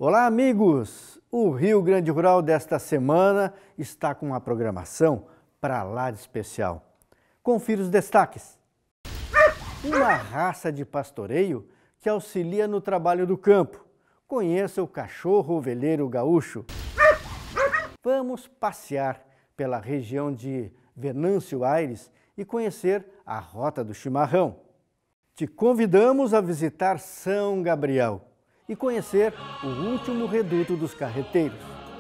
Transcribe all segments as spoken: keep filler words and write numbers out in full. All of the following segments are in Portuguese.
Olá, amigos! O Rio Grande Rural desta semana está com uma programação para lá de especial. Confira os destaques. Uma raça de pastoreio que auxilia no trabalho do campo. Conheça o cachorro ovelheiro gaúcho. Vamos passear pela região de Venâncio Aires e conhecer a Rota do Chimarrão. Te convidamos a visitar São Gabriel e conhecer o último reduto dos carreteiros.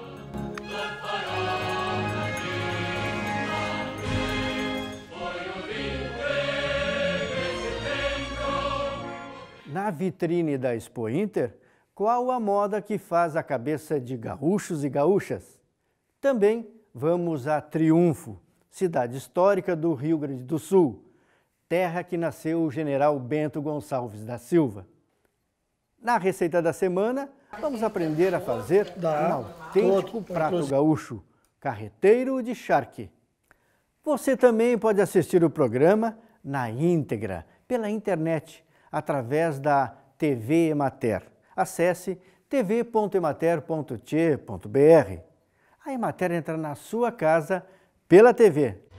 Na vitrine da Expo Inter, qual a moda que faz a cabeça de gaúchos e gaúchas? Também vamos a Triunfo, cidade histórica do Rio Grande do Sul, terra que nasceu o general Bento Gonçalves da Silva. Na receita da semana, vamos aprender a fazer um autêntico prato gaúcho, carreteiro de charque. Você também pode assistir o programa na íntegra, pela internet, através da T V Emater. Acesse t v ponto emater ponto t e ponto b r. A Emater entra na sua casa pela T V.